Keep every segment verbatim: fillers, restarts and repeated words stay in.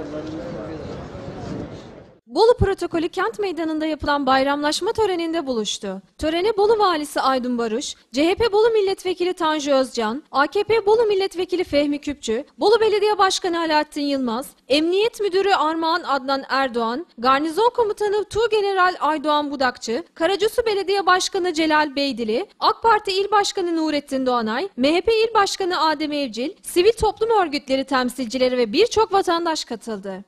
Bolu Protokolü Kent Meydanı'nda yapılan bayramlaşma töreninde buluştu. Törene Bolu Valisi Aydın Barış, C H P Bolu Milletvekili Tanju Özcan, A K P Bolu Milletvekili Fehmi Küpçü, Bolu Belediye Başkanı Alaaddin Yılmaz, Emniyet Müdürü Armağan Adnan Erdoğan, Garnizon Komutanı Tuğgeneral Aydoğan Budakçı, Karacasu Belediye Başkanı Celal Beydili, AK Parti İl Başkanı Nurettin Doğanay, M H P İl Başkanı Adem Evcil, sivil toplum örgütleri temsilcileri ve birçok vatandaş katıldı.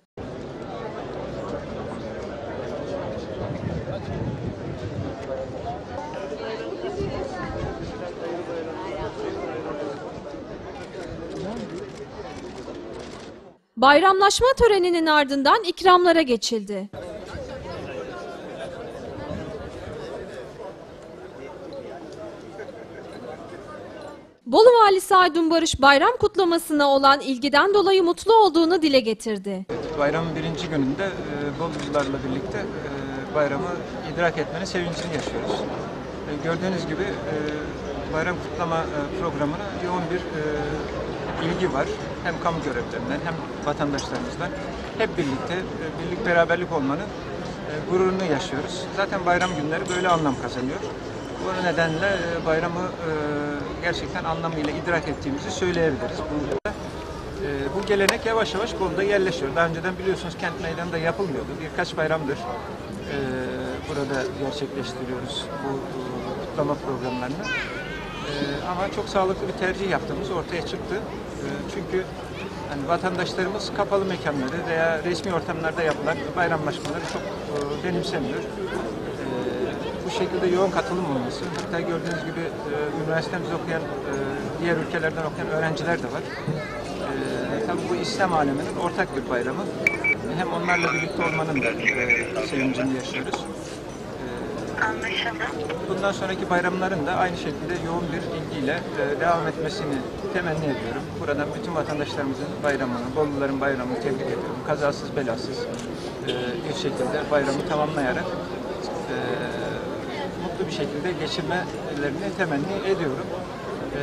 Bayramlaşma töreninin ardından ikramlara geçildi. Bolu Valisi Aydın Barış bayram kutlamasına olan ilgiden dolayı mutlu olduğunu dile getirdi. Bayramın birinci gününde e, Bolucularla birlikte e, bayramı idrak etmenin sevincini yaşıyoruz. E, gördüğünüz gibi e, bayram kutlama e, programına yoğun bir e, ilgi var. Hem kamu görevlilerinden hem vatandaşlarımızdan hep birlikte e, birlik beraberlik olmanın e, gururunu yaşıyoruz. Zaten bayram günleri böyle anlam kazanıyor. Bu nedenle e, bayramı e, gerçekten anlamıyla idrak ettiğimizi söyleyebiliriz. Bunu e, bu gelenek yavaş yavaş Bolu'da yerleşiyor. Daha önceden biliyorsunuz kent meydanında yapılmıyordu. Birkaç bayramdır e, burada gerçekleştiriyoruz bu e, kutlama programlarını. E, ama çok sağlıklı bir tercih yaptığımız ortaya çıktı. E, çünkü hani vatandaşlarımız kapalı mekanları veya resmi ortamlarda yapılan bayramlaşmaları çok e, benimsemiyor. E, bu şekilde yoğun katılım olması, hatta gördüğünüz gibi e, üniversitemizde okuyan, e, diğer ülkelerden okuyan öğrenciler de var. E, tabii bu İslam aleminin ortak bir bayramı. Hem onlarla birlikte olmanın da e, sevincini yaşıyoruz. Bundan sonraki bayramların da aynı şekilde yoğun bir ilgiyle e, devam etmesini temenni ediyorum. Buradan bütün vatandaşlarımızın bayramını, Boluların bayramını tebrik ediyorum. Kazasız belasız e, bir şekilde bayramı tamamlayarak e, mutlu bir şekilde geçirmelerini temenni ediyorum. E,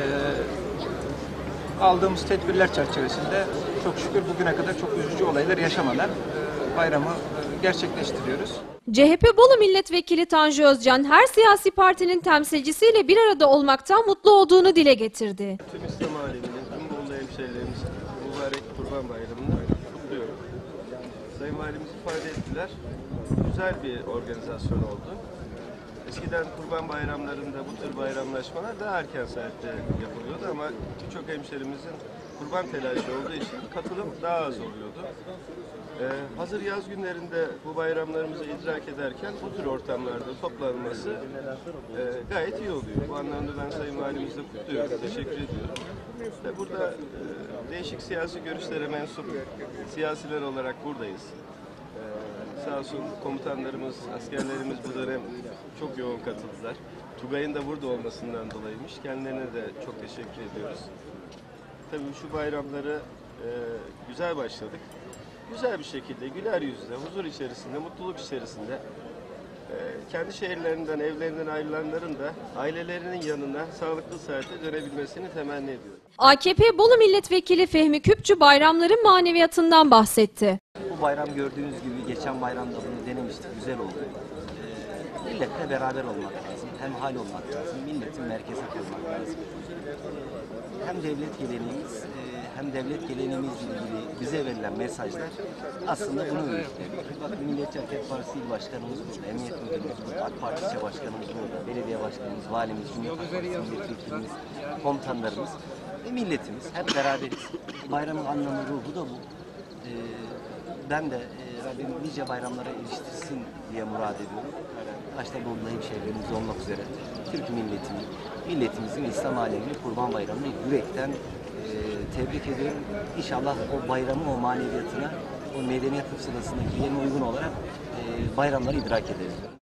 aldığımız tedbirler çerçevesinde çok şükür bugüne kadar çok üzücü olaylar yaşamadan e, bayramı e, gerçekleştiriyoruz. C H P Bolu Milletvekili Tanju Özcan her siyasi partinin temsilcisiyle bir arada olmaktan mutlu olduğunu dile getirdi. Tüm İslam aleminin, tüm Bolu hemşehrilerimiz mübarek Kurban Bayramı'nı kutluyorum. Sayın Valimiz ifade ettiler. Güzel bir organizasyon oldu. Eskiden kurban bayramlarında bu tür bayramlaşmalar daha erken saatte yapılıyordu ama birçok hemşehrimizin kurban telaşı olduğu için katılım daha az oluyordu. Ee, hazır yaz günlerinde bu bayramlarımızı idrak ederken bu tür ortamlarda toplanması e, gayet iyi oluyor. Bu anlamda ben Sayın Valimizle kutluyorum, teşekkür ediyorum. Ve burada e, değişik siyasi görüşlere mensup siyasiler olarak buradayız. Ee, sağ olsun komutanlarımız, askerlerimiz bu dönem çok yoğun katıldılar. Tugay'ın da burada olmasından dolayıymış. Kendilerine de çok teşekkür ediyoruz. Tabii şu bayramları e, güzel başladık. Güzel bir şekilde, güler yüzle, huzur içerisinde, mutluluk içerisinde e, kendi şehirlerinden, evlerinden ayrılanların da ailelerinin yanına sağlıklı saatte dönebilmesini temenni ediyorum. A K P Bolu Milletvekili Fehmi Küpçü bayramların maneviyatından bahsetti. Bu bayram gördüğünüz gibi geçen bayramda bunu denemiştik, güzel oldu. E, milletle beraber olmak lazım, hemhal olmak lazım, milletin merkeze koymak lazım. Hem devlet geleneğimiz, e, hem devlet geleneğimizle ilgili bize verilen mesajlar aslında bunu öğretiyor. Bakın Milliyetçi Hareket Partisi İl Başkanımız burada, Emniyet Müdürümüz burada, AK Parti İlçe Başkanımız burada, Belediye Başkanımız, Valimiz, Cumhuriyet Halk Partisi Milletvekilimiz, komutanlarımız ve milletimiz hep beraberiz. Bayramın anlamı, ruhu da bu. E, ben de e, Rabbim nice bayramlara eriştirsin diye murad ediyorum. Başta Bolu'da hemşehrilerimiz olmak üzere Türk milletini, milletimizin İslam alemini Kurban Bayramı'nı yürekten e, tebrik ediyorum. İnşallah o bayramın o maneviyatına, o medeniyet hıfzıdasındaki yerine uygun olarak e, bayramları idrak ederiz.